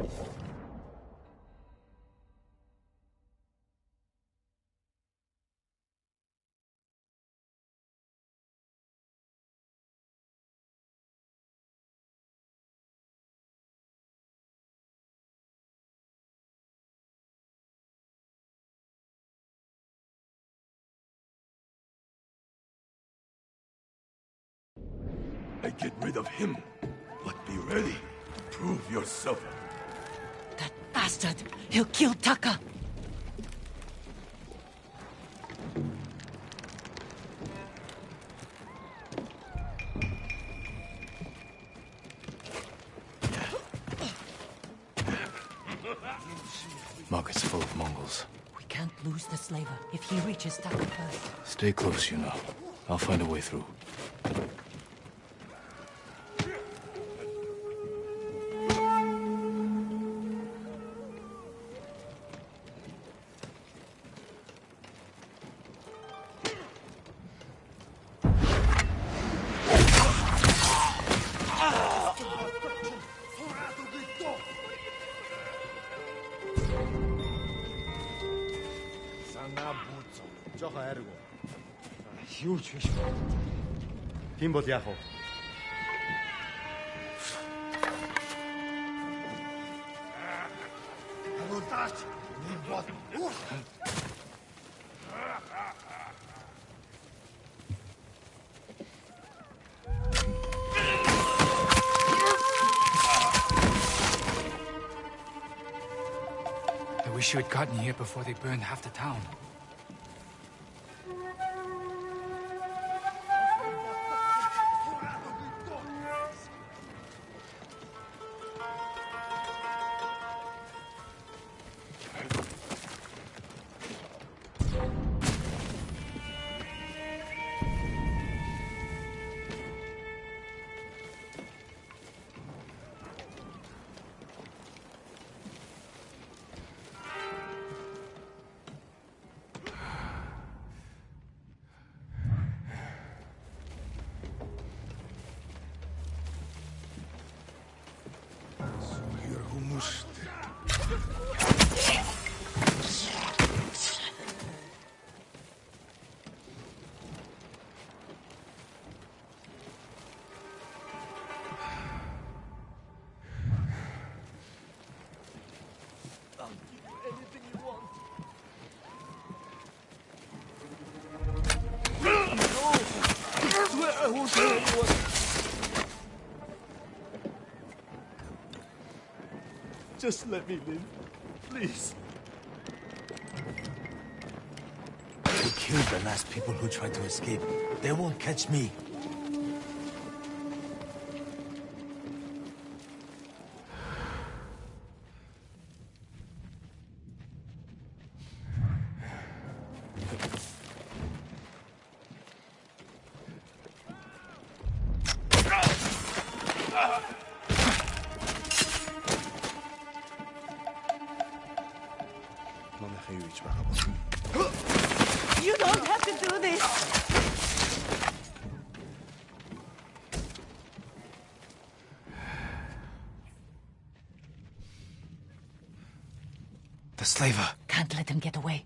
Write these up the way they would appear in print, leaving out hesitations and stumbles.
I get rid of him, but be ready to prove yourself. That bastard! He'll kill Taka! Market's full of Mongols. We can't lose the slaver if he reaches Taka first. Stay close, you know. I'll find a way through. I wish you had gotten here before they burned half the town. Just let me live, please. They killed the last people who tried to escape. They won't catch me. You don't have to do this! The slaver. Can't let him get away.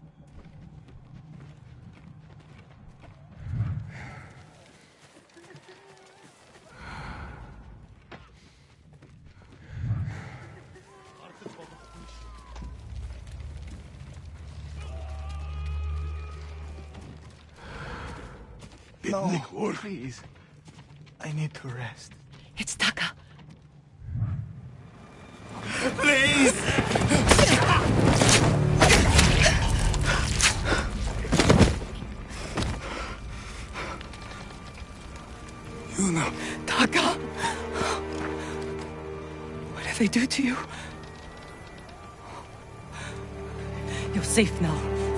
No, please. I need to rest. It's Taka. Please! Yuna. Taka! What did they do to you? You're safe now.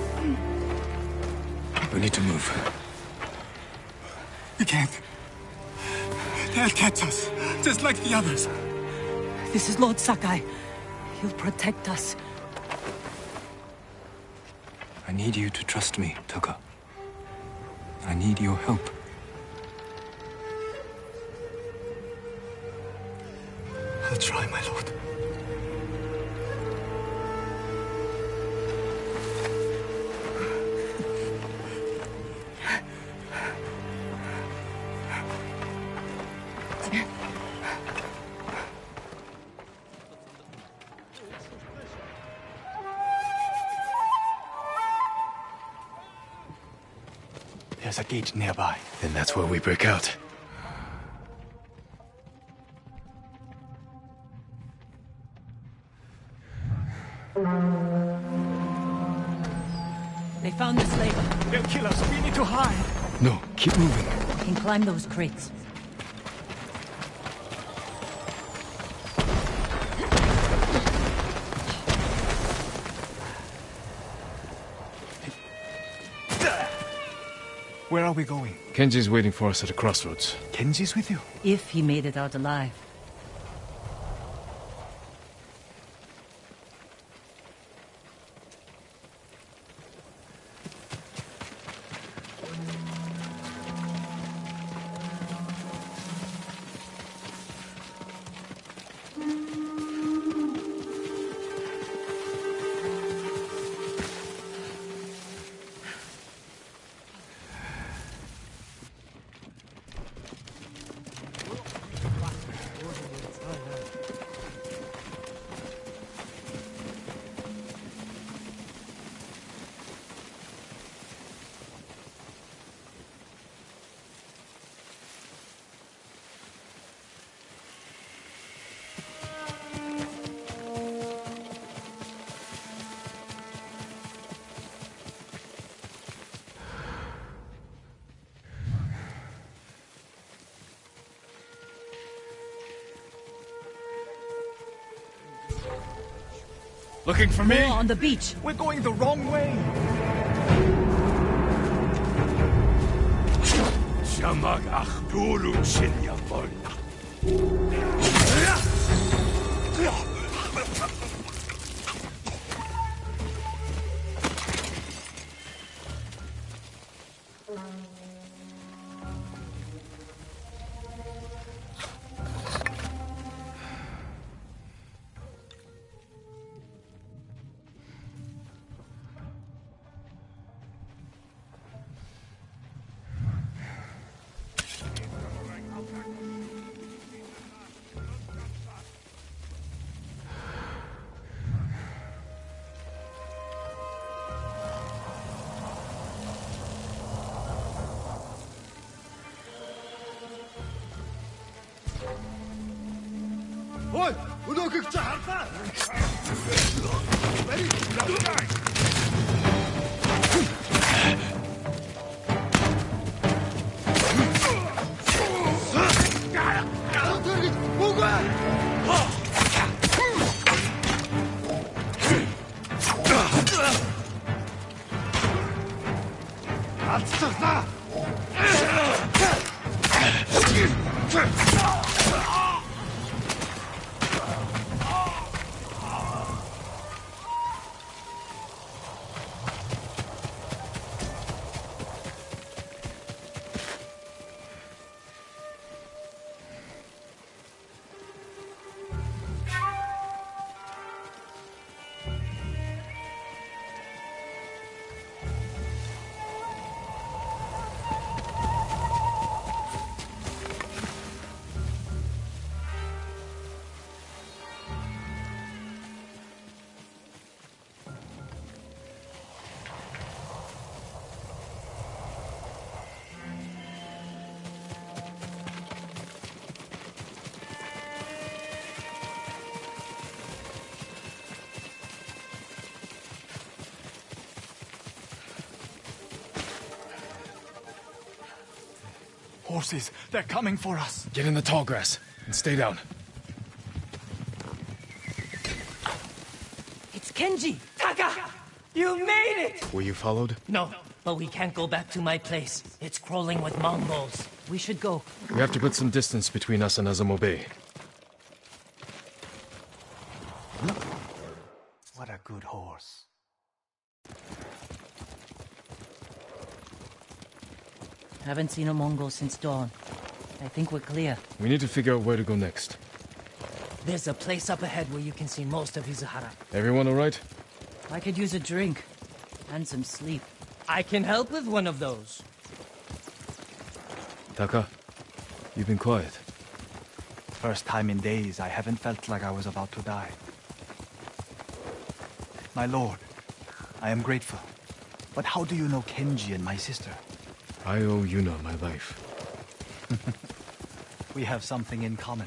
We need to move. We can't. They'll catch us, just like the others. This is Lord Sakai. He'll protect us. I need you to trust me, Taka. I need your help. I'll try, my lord. There's a gate nearby. Then that's where we break out. They found the slaver. They'll kill us. We need to hide. No, keep moving. We can climb those crates. Where are we going? Kenji's waiting for us at a crossroads. Kenji's with you? If he made it out alive. Looking for me? More on the beach. We're going the wrong way. Shamag Akhdulu Shinyafon. Horses, they're coming for us. Get in the tall grass and stay down. It's Kenji! Taka! You made it! Were you followed? No, but we can't go back to my place. It's crawling with Mongols. We should go. We have to put some distance between us and Azamo Bay. What a good horse. Haven't seen a Mongol since dawn. I think we're clear. We need to figure out where to go next. There's a place up ahead where you can see most of Izuhara. Everyone all right? I could use a drink. And some sleep. I can help with one of those. Taka, you've been quiet. First time in days I haven't felt like I was about to die. My lord, I am grateful. But how do you know Kenji and my sister? I owe Yuna my life. We have something in common.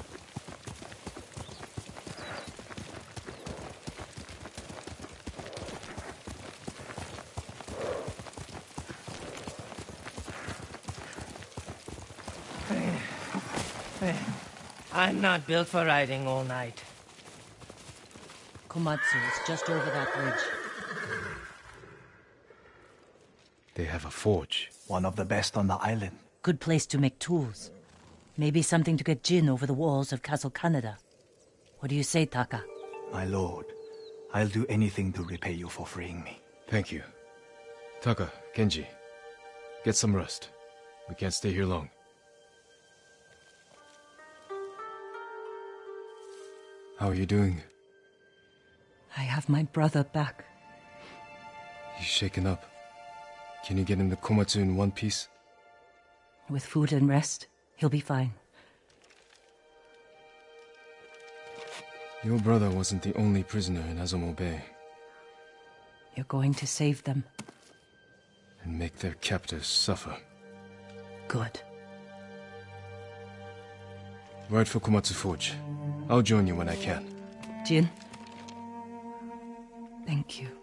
I'm not built for riding all night. Komatsu is just over that bridge. They have a forge. One of the best on the island. Good place to make tools. Maybe something to get Jin over the walls of Castle Kaneda. What do you say, Taka? My lord, I'll do anything to repay you for freeing me. Thank you. Taka, Kenji, get some rest. We can't stay here long. How are you doing? I have my brother back. He's shaken up. Can you get him to Komatsu in one piece? With food and rest, he'll be fine. Your brother wasn't the only prisoner in Azamo Bay. You're going to save them. And make their captors suffer. Good. Ride for Komatsu Forge. I'll join you when I can. Jin? Thank you.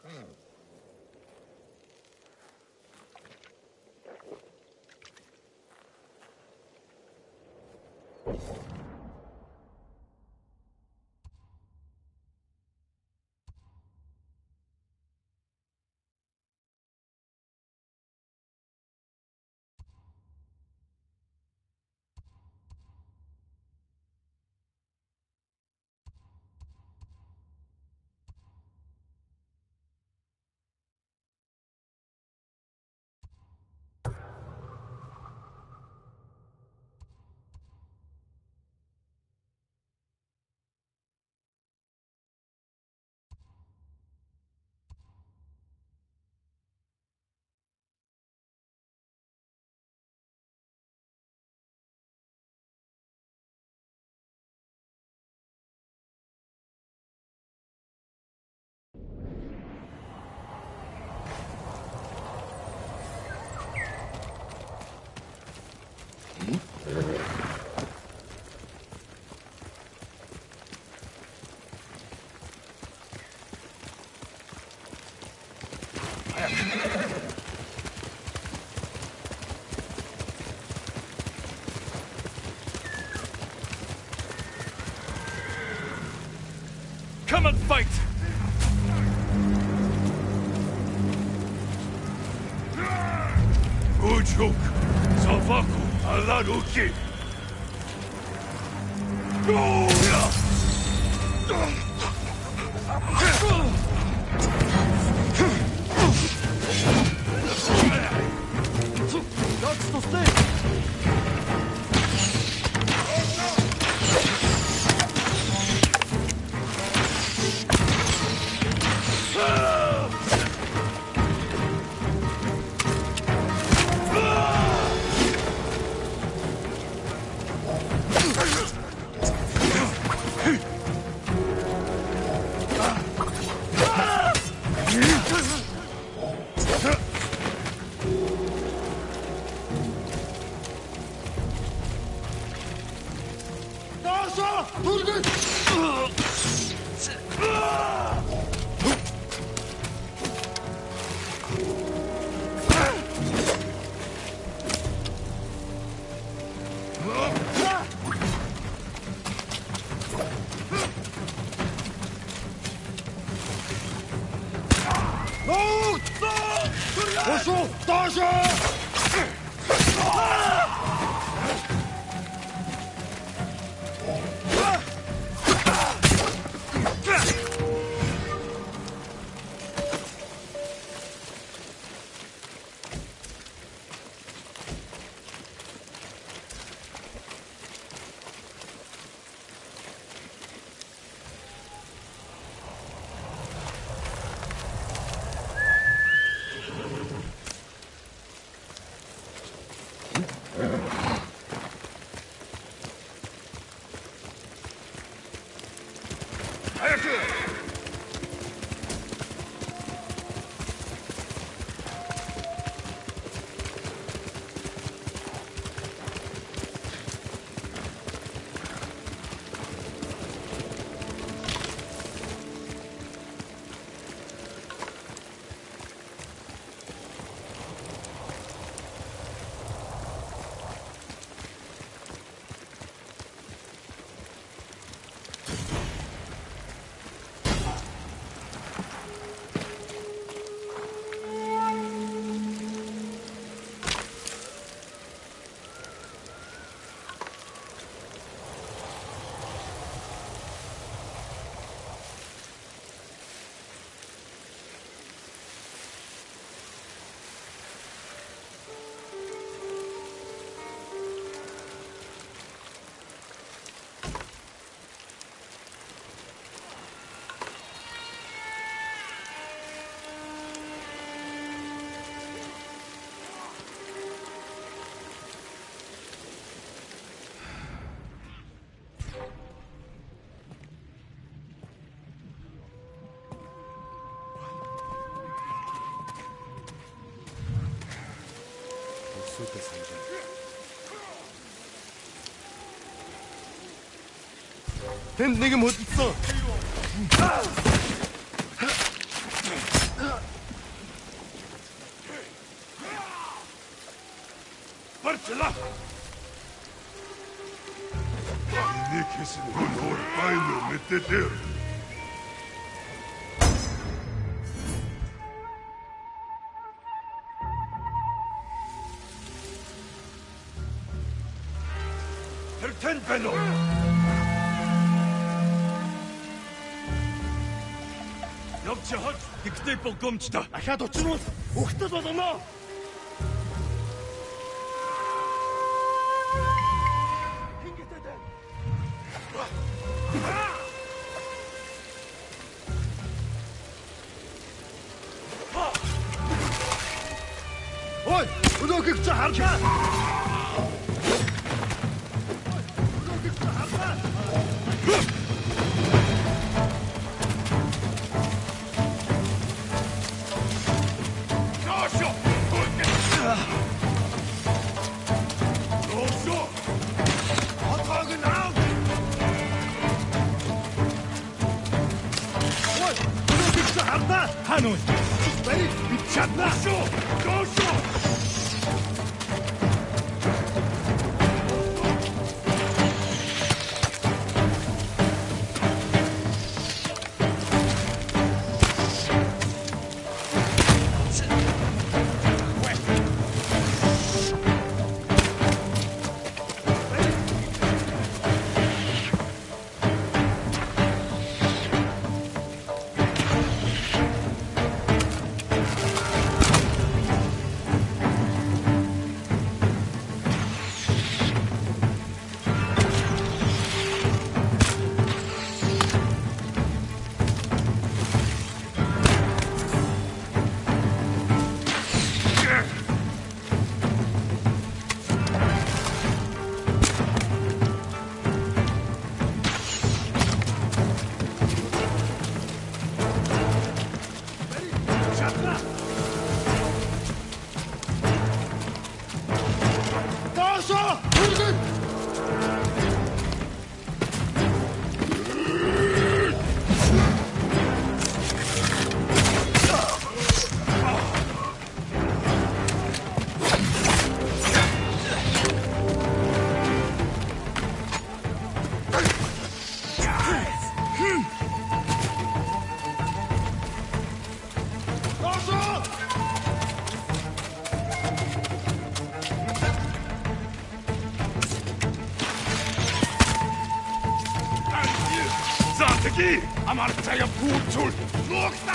Come and fight! Ujuk, Savaku, Alaruki! That's the thing! 뱀 내게 못 있어. Hansen honor bailo med det der. Herten Benno! Явж хад тэгтэй богомжтой. Ахаад учруул ухтал болно. Ой, өнөөгч харлаа. Хануу. Бай, бичадна. Гоошо. Амарцая пуцул! Лукта!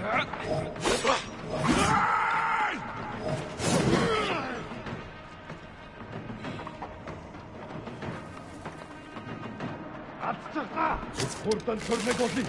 Хурдан төрмөг болъё.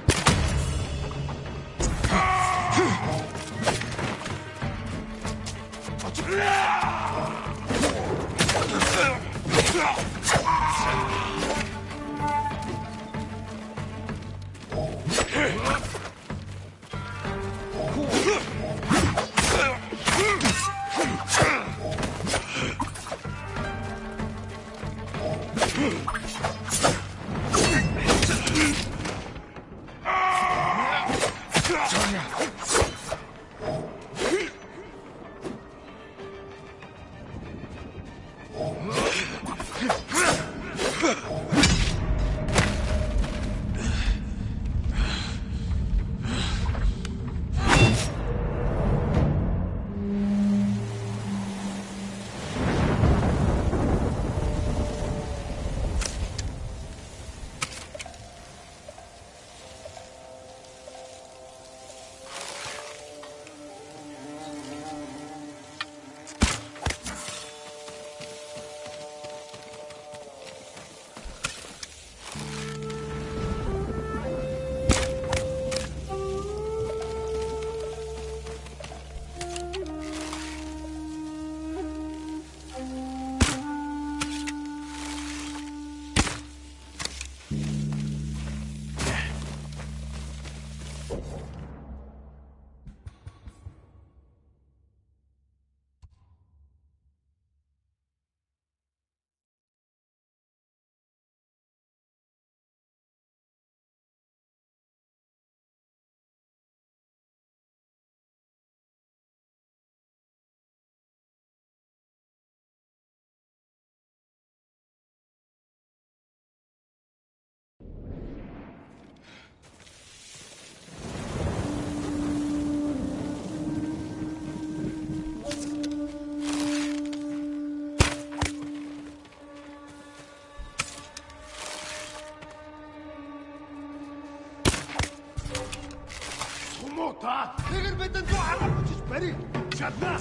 Тэгэр бидэнд дуу хагаар хүчиж барь. Чадна.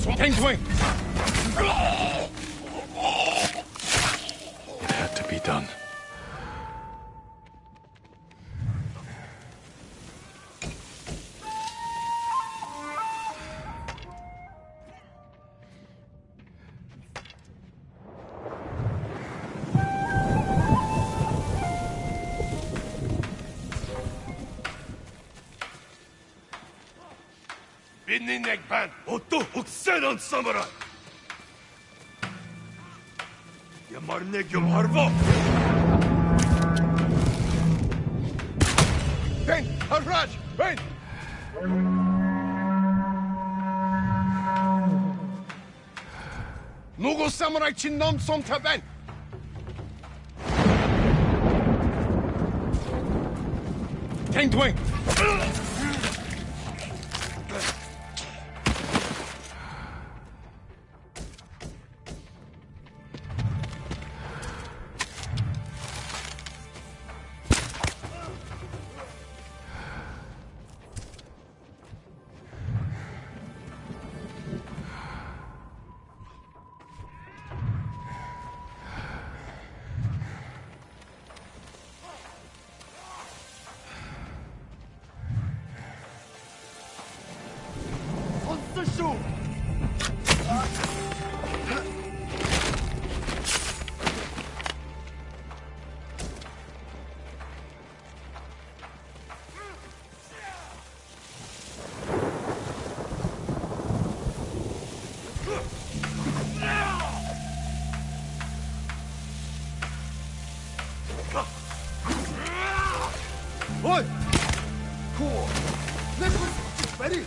Tang Twing! It had to be done. Binninegban, Otto Huksenon Samurai! Yamarnegyum Harvo! Ben! Harraj! Ben! Nugu Samurai Chinnom Somta Ben! Tang Twing! Oi! Cool. Ready?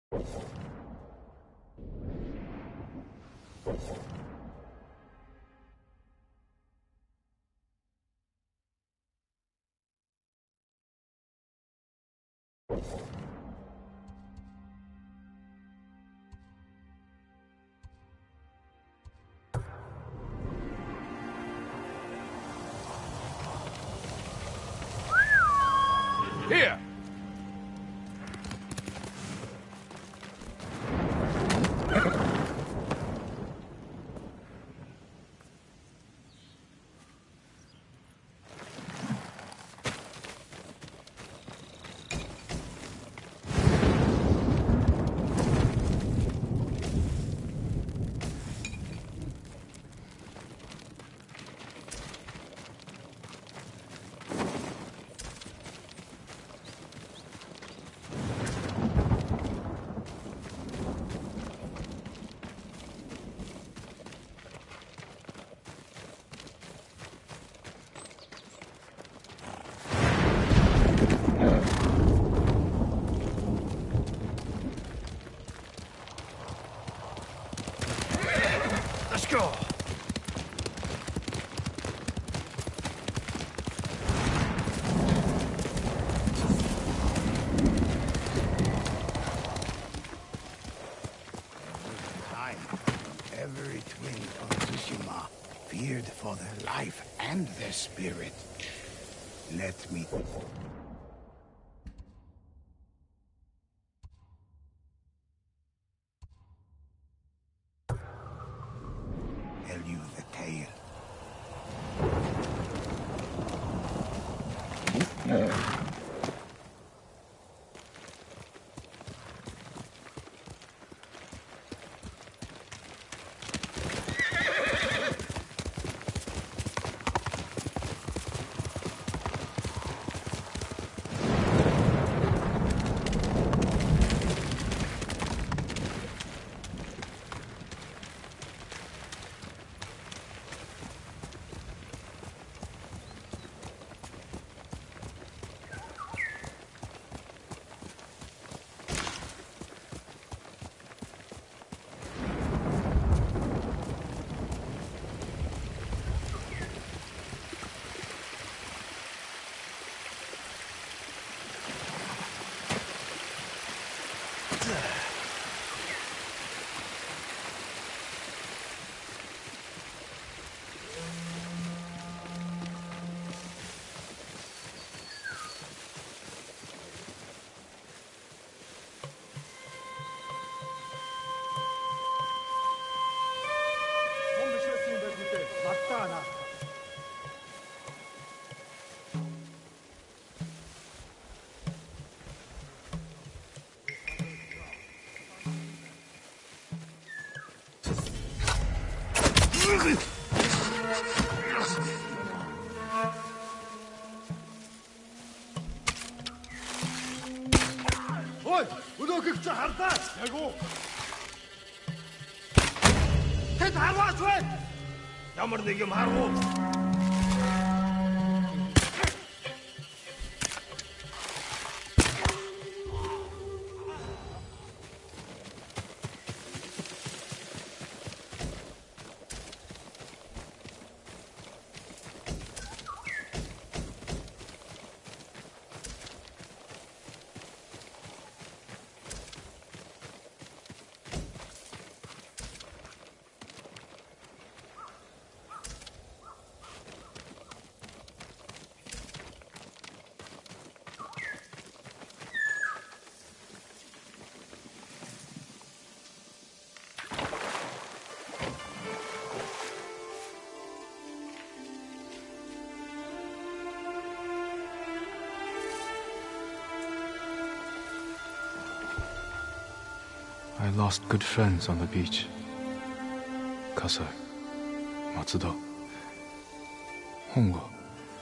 Here! Let's go! Time, every twin of Tsushima feared for their life and their spirit. Let me... tell you the tale. Ой, өнөөхийг чи хардаа. Яг уу. Тэд харваач вэ? Ямар нэг юм харав уу? I lost good friends on the beach. Kasa, Matsudo, Hongo.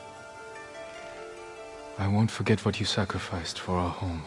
I won't forget what you sacrificed for our home.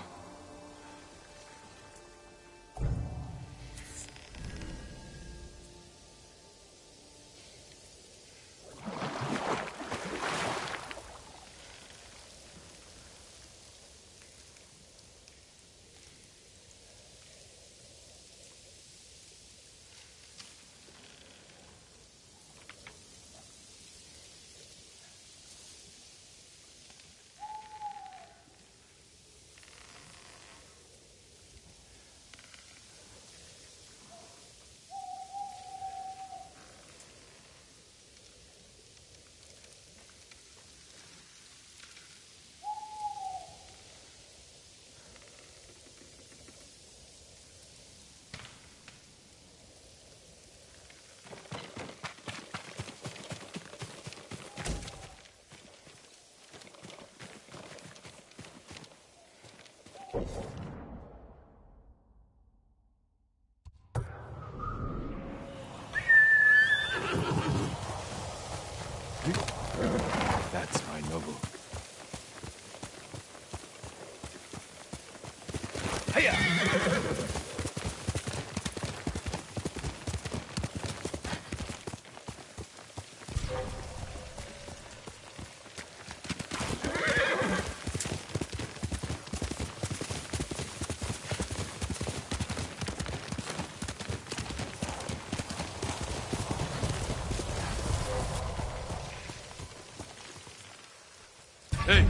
Hey!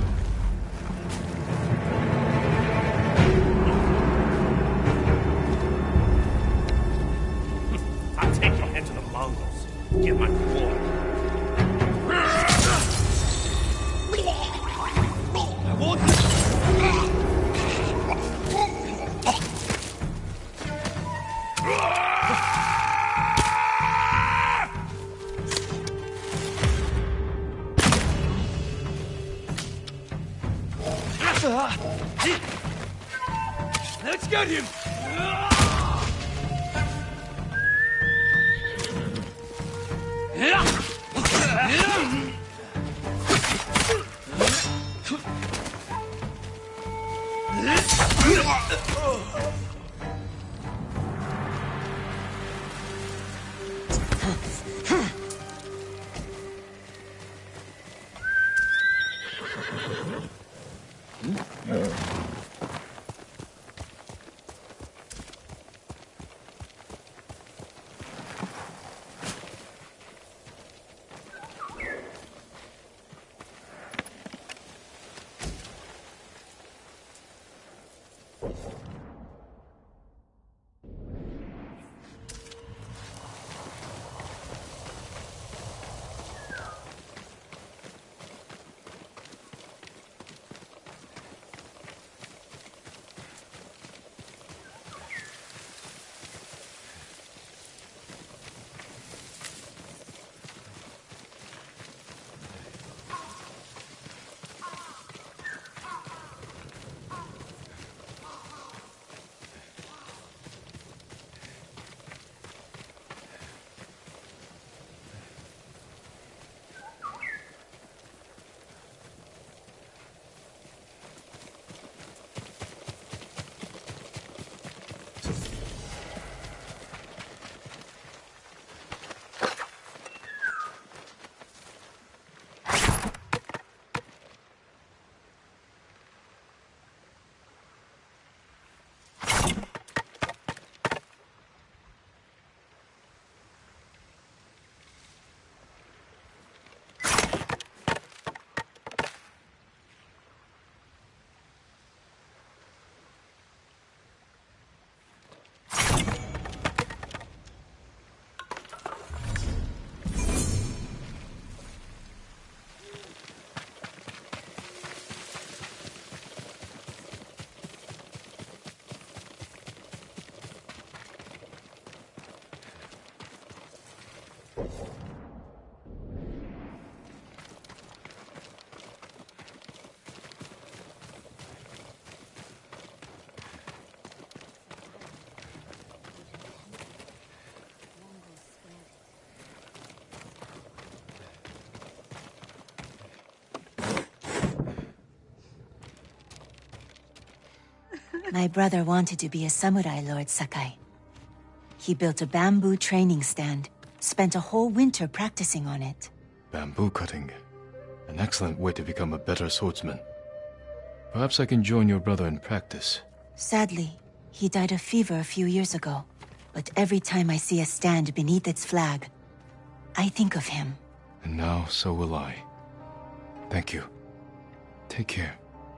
I'll take your head to the Mongols. Get my reward. I won't... Let's get him! My brother wanted to be a samurai, Lord Sakai. He built a bamboo training stand, spent a whole winter practicing on it. Bamboo cutting. An excellent way to become a better swordsman. Perhaps I can join your brother in practice. Sadly, he died of fever a few years ago. But every time I see a stand beneath its flag, I think of him. And now, so will I. Thank you. Take care.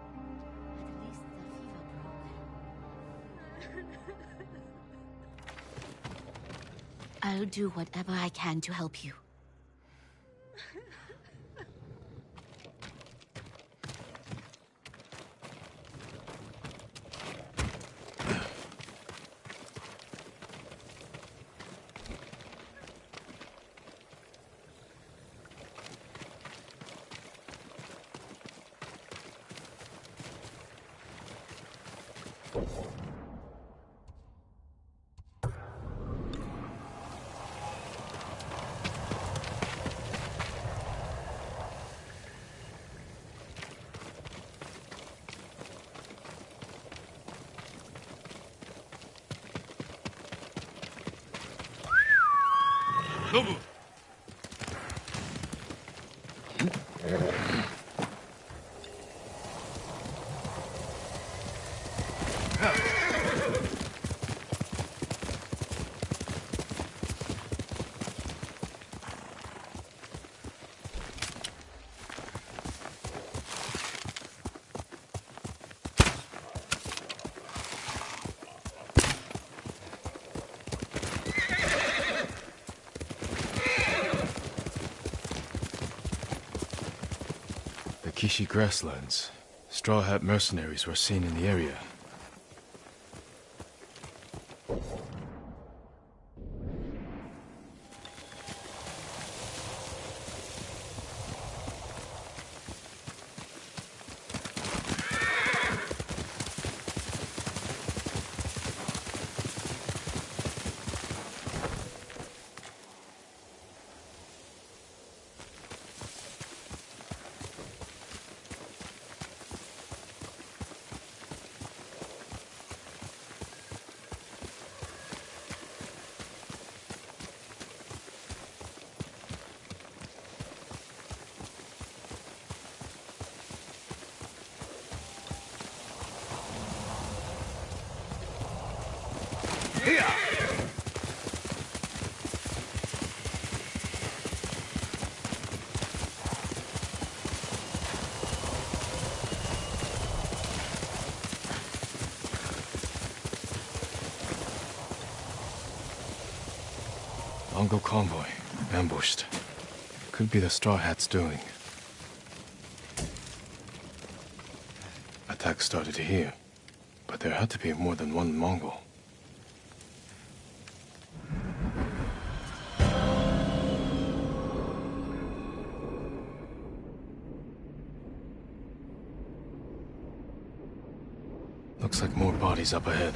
I'll do whatever I can to help you. Nobu! Kishi grasslands. Straw Hat mercenaries were seen in the area. Mongol convoy, ambushed. Could be the Straw Hats doing. Attack started here, but there had to be more than one Mongol. Looks like more bodies up ahead.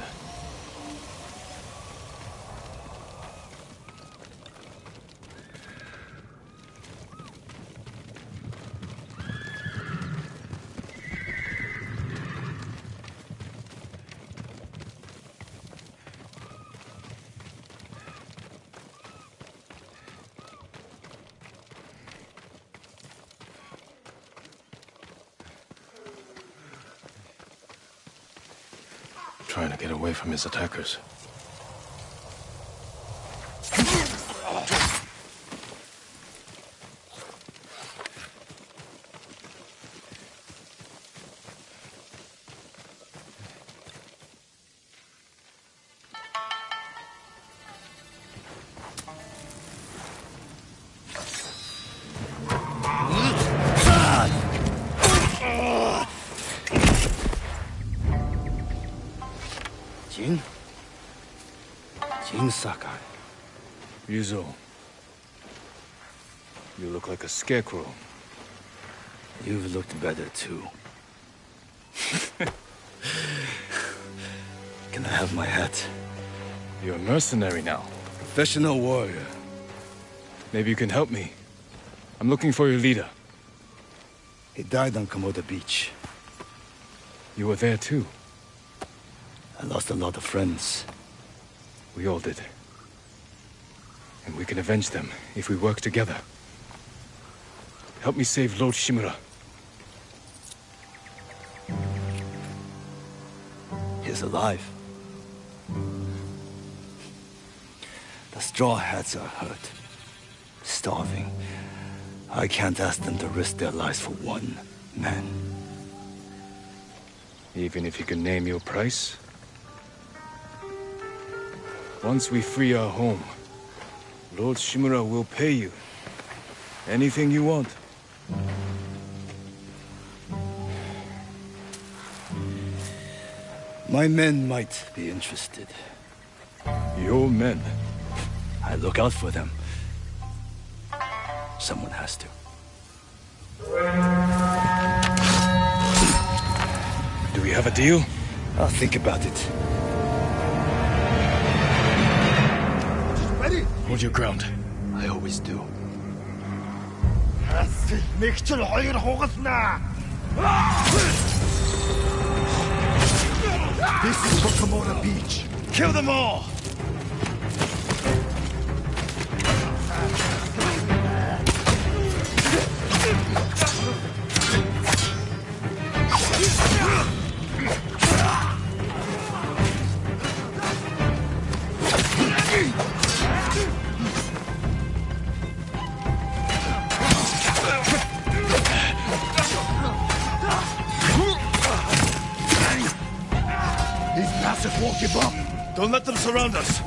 Trying to get away from his attackers. Jin Sakai. Ryuzo, you look like a scarecrow. You've looked better, too. Can I have my hat? You're a mercenary now. Professional warrior. Maybe you can help me. I'm looking for your leader. He died on Komoda Beach. You were there too. I lost a lot of friends. We all did. And we can avenge them if we work together. Help me save Lord Shimura. He's alive. The Straw Hats are hurt. Starving. I can't ask them to risk their lives for one man. Even if you can name your price? Once we free our home, Lord Shimura will pay you. Anything you want. My men might be interested. Your men? I look out for them. Someone has to. Do we have a deal? I'll think about it. Hold your ground. I always do. Мэгчл хоёр хугаснаа. This is for Komoda Beach. Kill them all. Won't give up. Don't let them surround us.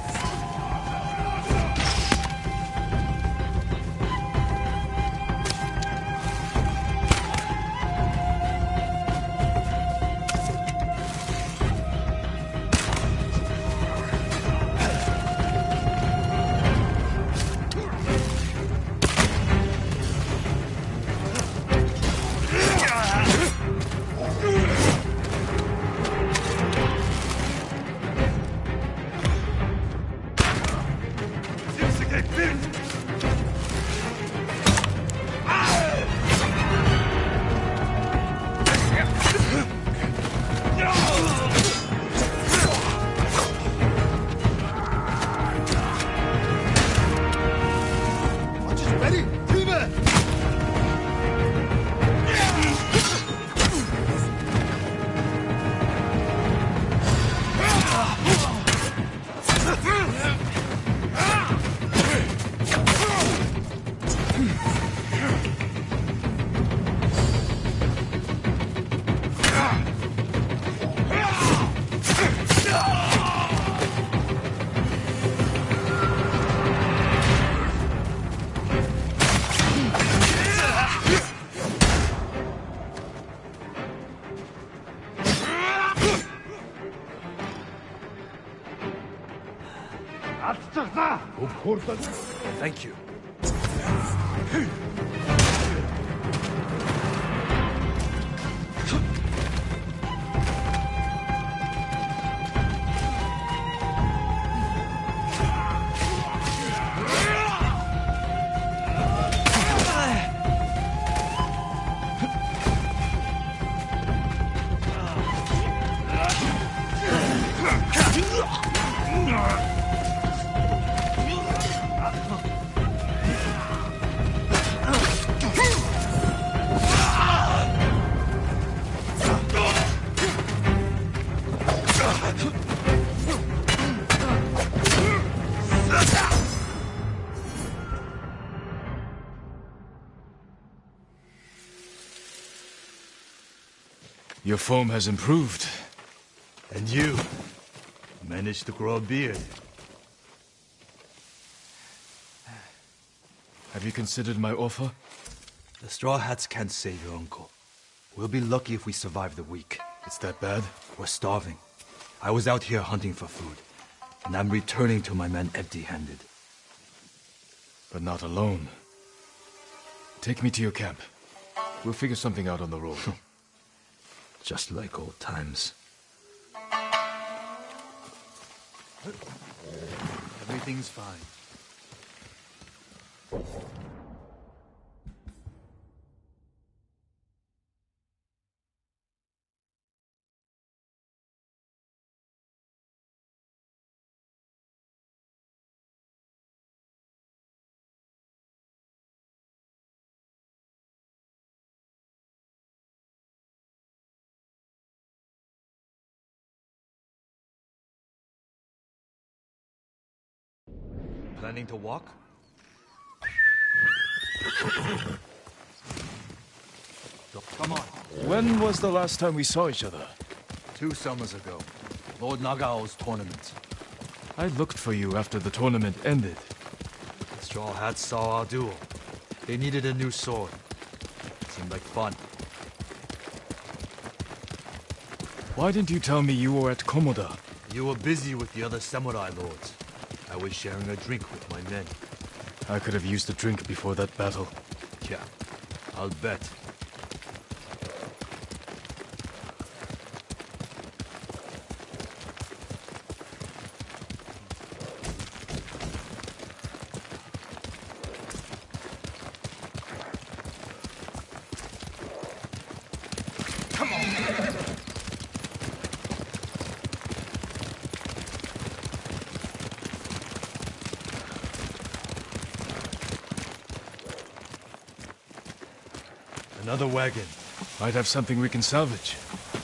Thank you. Your form has improved. And you managed to grow a beard. Have you considered my offer? The Straw Hats can't save your uncle. We'll be lucky if we survive the week. It's that bad? We're starving. I was out here hunting for food, and I'm returning to my men empty-handed. But not alone. Take me to your camp. We'll figure something out on the road. Just like old times. Everything's fine. Planning to walk? Come on. When was the last time we saw each other? 2 summers ago. Lord Nagao's tournament. I looked for you after the tournament ended. The Straw Hats saw our duel. They needed a new sword. Seemed like fun. Why didn't you tell me you were at Komoda? You were busy with the other samurai lords. I was sharing a drink with my men. I could have used a drink before that battle. Yeah, I'll bet. Another wagon. Might have something we can salvage.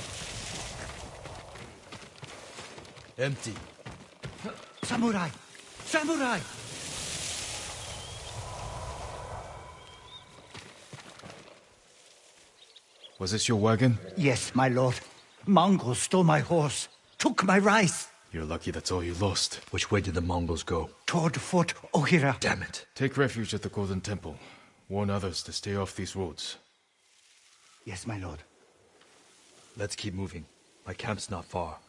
Empty. Samurai! Samurai! Was this your wagon? Yes, my lord. Mongols stole my horse, took my rice. You're lucky that's all you lost. Which way did the Mongols go? Toward Fort Ohira. Damn it. Take refuge at the Golden Temple. Warn others to stay off these roads. Yes, my lord. Let's keep moving. My camp's not far.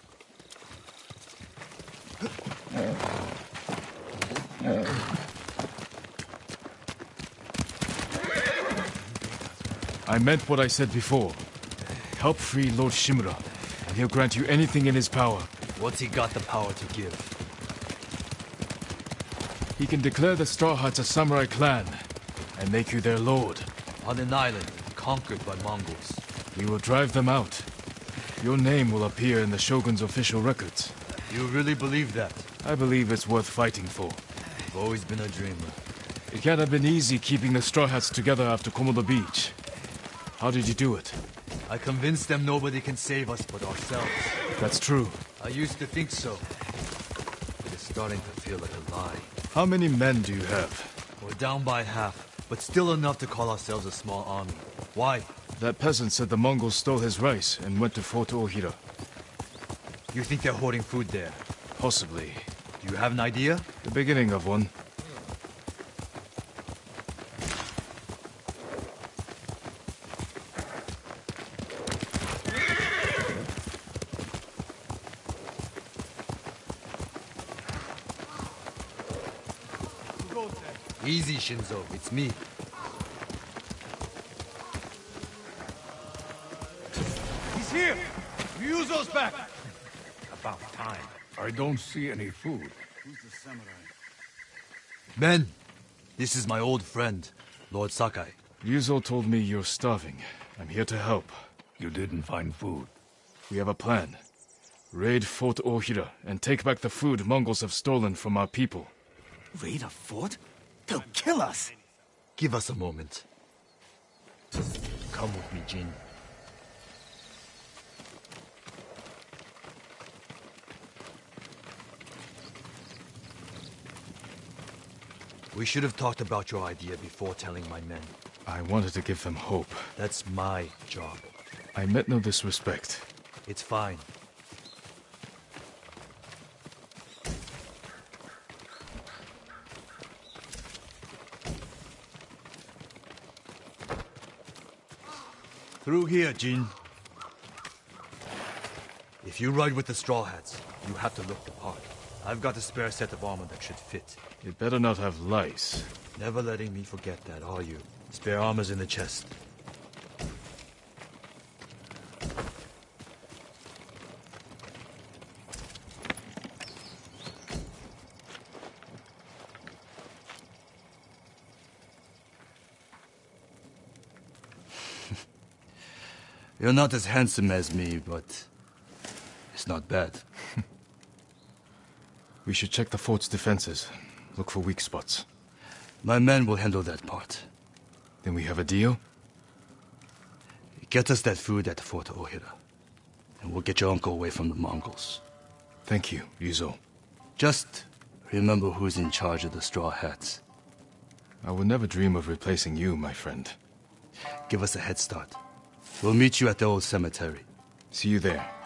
I meant what I said before. Help free Lord Shimura, and he'll grant you anything in his power. What's he got the power to give? He can declare the Straw Hats a samurai clan and make you their lord. On an island conquered by Mongols. We will drive them out. Your name will appear in the Shogun's official records. You really believe that? I believe it's worth fighting for. You've always been a dreamer. It can't have been easy keeping the Straw Hats together after Komodo Beach. How did you do it? I convinced them nobody can save us but ourselves. That's true. I used to think so. It is starting to feel like a lie. How many men do you have? We're down by half, but still enough to call ourselves a small army. Why? That peasant said the Mongols stole his rice and went to Fort Ohira. You think they're hoarding food there? Possibly. Do you have an idea? The beginning of one. Easy, Shinzo. It's me. He's here! Ryuzo's back! About time. I don't see any food. Who's the samurai? Men, this is my old friend, Lord Sakai. Ryuzo told me you're starving. I'm here to help. You didn't find food. We have a plan. Raid Fort Ohira and take back the food Mongols have stolen from our people. Raid a fort? They'll kill us! Give us a moment. Come with me, Jin. We should have talked about your idea before telling my men. I wanted to give them hope. That's my job. I meant no disrespect. It's fine. Through here, Jin. If you ride with the Straw Hats, you have to look the part. I've got a spare set of armor that should fit. It better not have lice. Never letting me forget that, are you? Spare armor's in the chest. You're not as handsome as me, but it's not bad. We should check the fort's defenses. Look for weak spots. My men will handle that part. Then we have a deal? Get us that food at Fort Ohira, and we'll get your uncle away from the Mongols. Thank you, Ryuzo. Just remember who's in charge of the Straw Hats. I would never dream of replacing you, my friend. Give us a head start. We'll meet you at the old cemetery. See you there.